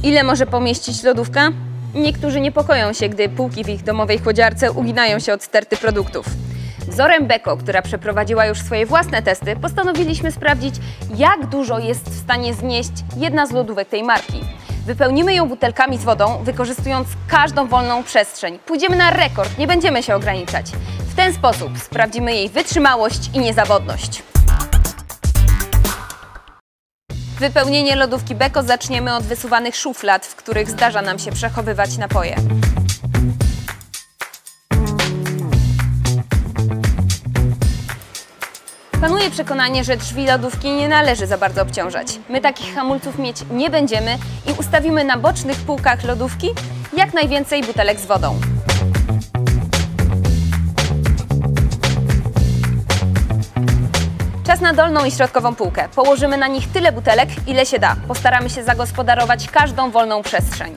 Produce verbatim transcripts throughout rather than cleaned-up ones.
Ile może pomieścić lodówka? Niektórzy niepokoją się, gdy półki w ich domowej chłodziarce uginają się od sterty produktów. Wzorem Beko, która przeprowadziła już swoje własne testy, postanowiliśmy sprawdzić, jak dużo jest w stanie znieść jedna z lodówek tej marki. Wypełnimy ją butelkami z wodą, wykorzystując każdą wolną przestrzeń. Pójdziemy na rekord, nie będziemy się ograniczać. W ten sposób sprawdzimy jej wytrzymałość i niezawodność. Wypełnienie lodówki Beko zaczniemy od wysuwanych szuflad, w których zdarza nam się przechowywać napoje. Panuje przekonanie, że drzwi lodówki nie należy za bardzo obciążać. My takich hamulców mieć nie będziemy i ustawimy na bocznych półkach lodówki jak najwięcej butelek z wodą. Czas na dolną i środkową półkę. Położymy na nich tyle butelek, ile się da. Postaramy się zagospodarować każdą wolną przestrzeń.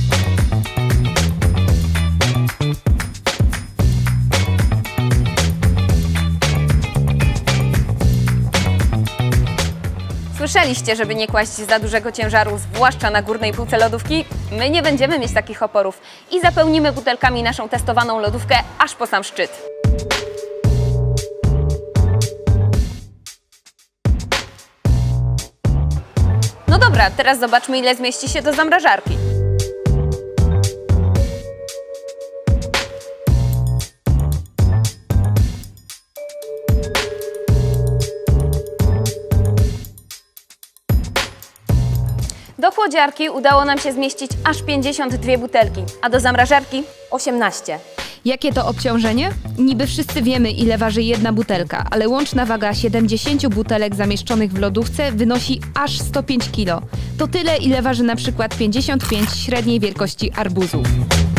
Słyszeliście, żeby nie kłaść za dużego ciężaru, zwłaszcza na górnej półce lodówki? My nie będziemy mieć takich oporów i zapełnimy butelkami naszą testowaną lodówkę aż po sam szczyt. No dobra, teraz zobaczmy, ile zmieści się do zamrażarki. Do chłodziarki udało nam się zmieścić aż pięćdziesiąt dwie butelki, a do zamrażarki osiemnaście. Jakie to obciążenie? Niby wszyscy wiemy, ile waży jedna butelka, ale łączna waga siedemdziesięciu butelek zamieszczonych w lodówce wynosi aż sto pięć kilo. To tyle, ile waży na przykład pięćdziesiąt pięć średniej wielkości arbuzów.